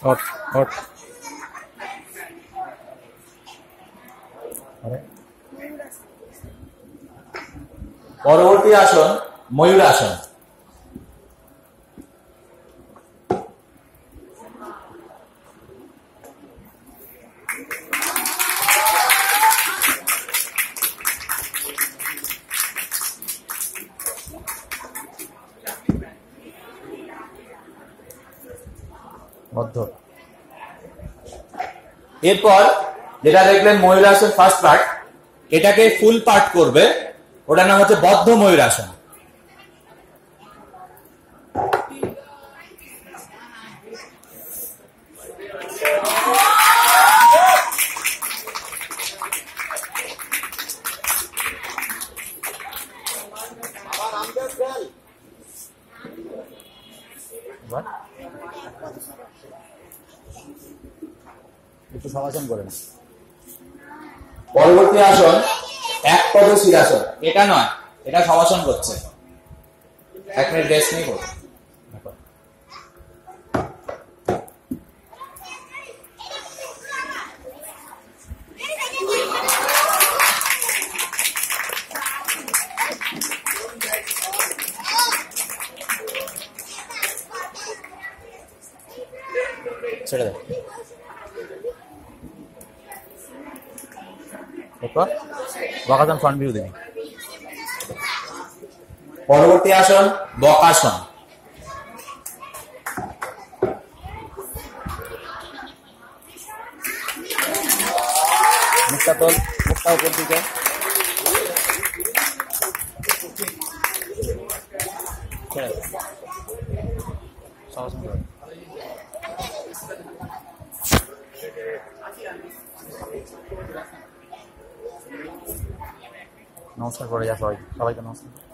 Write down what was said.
Hot hot পরবর্তী আসন ময়ূরাসন। বদ্ধ। এরপর যেটা দেখলেন ময়ূরাসন ফার্স্ট পার্ট, এটাকে ফুল পার্ট করবে, ওটার নাম হচ্ছে বদ্ধ ময়ূরাসন। একটু সমাধান করেন। পরবর্তী আসন একপদ শিরাসন। এটা নয়, এটা সমাসন করছে। 1 মিনিট রেস্ট নিয়ে করো। ছেড়ে দাও। এরপর বকাসন ফ্রন্ট ভিউ দিবি। পরবর্তী আসন বকাসন। মুখটা তোল, মুখটা উপর দিকে। ছেড়ে দাও। সমাধান করো। নমস্কার করে যা সবাইকে, সবাইকে নমস্কার।